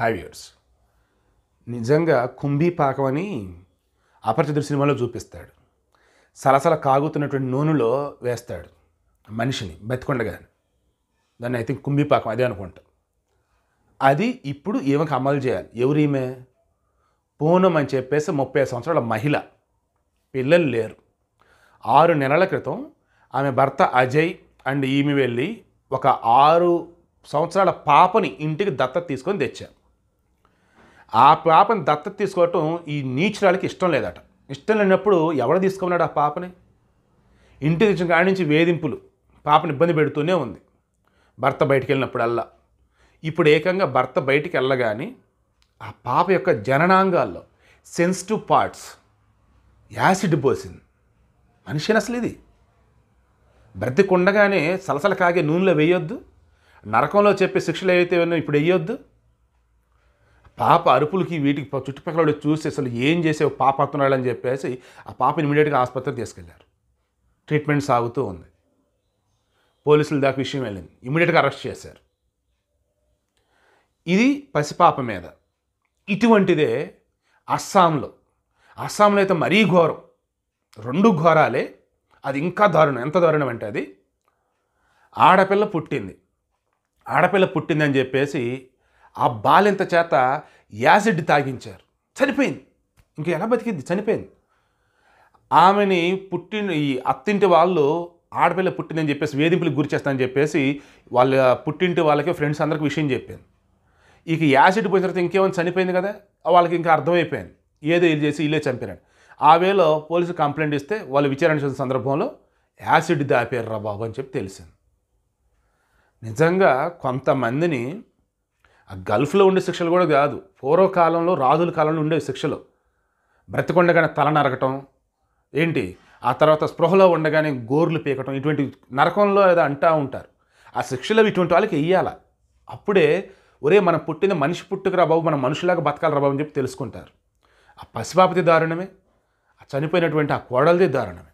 హావియర్స్ నిజంగా కుంభీపాకం అని అపరిచితుడు సినిమాలో చూపిస్తాడు. సలసల కాగుతున్నటువంటి నూనెలో వేస్తాడు మనిషిని బతికొండగాని. దాన్ని ఐ థింక్ కుంభీపాకం అదే అనుకుంటా. అది ఇప్పుడు ఈమెకు అమలు చేయాలి. ఎవరు ఈమె? పూనం అని చెప్పేసి 30 సంవత్సరాల మహిళ, పిల్లలు లేరు. 6 నెలల క్రితం ఆమె భర్త అజయ్ అండ్ ఈమె వెళ్ళి ఒక 6 సంవత్సరాల పాపని ఇంటికి దత్తత తీసుకొని తెచ్చారు. ఆ పాపని దత్తత తీసుకోవటం ఈ నీచురాలకి ఇష్టం లేదట. ఇష్టం లేనప్పుడు ఎవరు తీసుకున్నాడు ఆ పాపని? ఇంటికి తెచ్చిన కాడి నుంచి వేధింపులు, పాపని ఇబ్బంది పెడుతూనే ఉంది భర్త బయటికి వెళ్ళినప్పుడల్లా. ఇప్పుడు ఏకంగా భర్త బయటికి వెళ్ళగానే ఆ పాప యొక్క జననాంగాల్లో సెన్సిటివ్ పార్ట్స్ యాసిడ్ పోసింది. మనిషిని అసలు ఇది బ్రతికుండగానే సలసల కాగే నూనెలో వేయొద్దు. నరకంలో చెప్పే శిక్షలు ఏవైతే ఉన్నాయో ఇప్పుడు వేయొద్దు. పాప అరుపులకి వీటికి చుట్టుపక్కల చూసి అసలు ఏం చేసేవి పాప అత్తున్నాడని చెప్పేసి ఆ పాపని ఇమీడియట్గా ఆసుపత్రికి తీసుకెళ్లారు. ట్రీట్మెంట్ సాగుతూ ఉంది. పోలీసుల దాకా విషయం వెళ్ళింది. ఇమీడియట్గా అరెస్ట్ చేశారు. ఇది పసిపాప మీద. ఇటువంటిదే అస్సాంలో అయితే మరీ ఘోరం. 2 ఘోరాలే. అది ఇంకా దారుణం. ఎంత దారుణం అంటే అది ఆడపిల్ల పుట్టిందని చెప్పేసి ఆ బాలింత చేత యాసిడ్ తాగించారు. చనిపోయింది. ఇంక ఎలా బతికింది? చనిపోయింది. ఆమెని ఈ అత్తింటి వాళ్ళు ఆడపిల్ల పుట్టిందని చెప్పేసి వేధింపులకు గురి చేస్తానని చెప్పేసి వాళ్ళ పుట్టింటి వాళ్ళకి ఫ్రెండ్స్ అందరికీ విషయం చెప్పింది. ఇక యాసిడ్ పోయిన తర్వాత ఇంకేమైనా చనిపోయింది కదా, వాళ్ళకి ఇంకా అర్థమైపోయింది ఏదో ఇది చేసి ఇల్లే చంపారని. ఆ వేలో పోలీసు కంప్లైంట్ ఇస్తే వాళ్ళు విచారణ చేసిన సందర్భంలో యాసిడ్ దాపారు రా బాబు అని చెప్పి తెలిసింది. నిజంగా కొంతమందిని ఆ గల్ఫ్లో ఉండే శిక్షలు కూడా కాదు, పూర్వకాలంలో రాజుల కాలంలో ఉండే శిక్షలు. బ్రతికొండగానే తల నరకటం ఏంటి, ఆ తర్వాత స్పృహలో ఉండగానే గోర్లు పీకటం, ఇటువంటి నరకంలో ఏదో అంటూ ఉంటారు. ఆ శిక్షలు ఇటువంటి వాళ్ళకి వెయ్యాల. అప్పుడే ఒరే మనం పుట్టిన మనిషి పుట్టుకురా బాబు, మనం మనుషులాగా బతకాలి రా బాబు అని చెప్పి తెలుసుకుంటారు. ఆ పసిపాపది దారుణమే, ఆ చనిపోయినటువంటి ఆ కోడలది దారుణమే.